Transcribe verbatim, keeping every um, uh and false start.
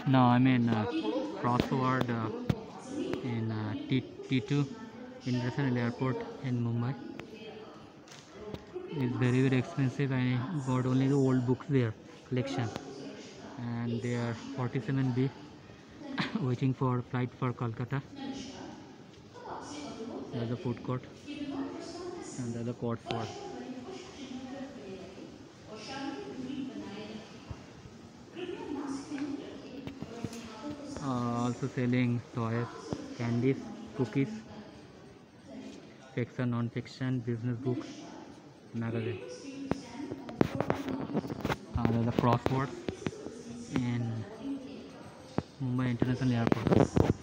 No, I mean uh, Crossword uh, in uh, T T2 International Airport in Mumbai. It's very very expensive. I got only the old books there collection, and they are forty-seven B waiting for flight for Kolkata. There's a food court and there's a Crossword. Uh, also selling toys, candies, cookies, fiction, non-fiction, business books, magazine. Uh, there's a Crossword in Mumbai International Airport.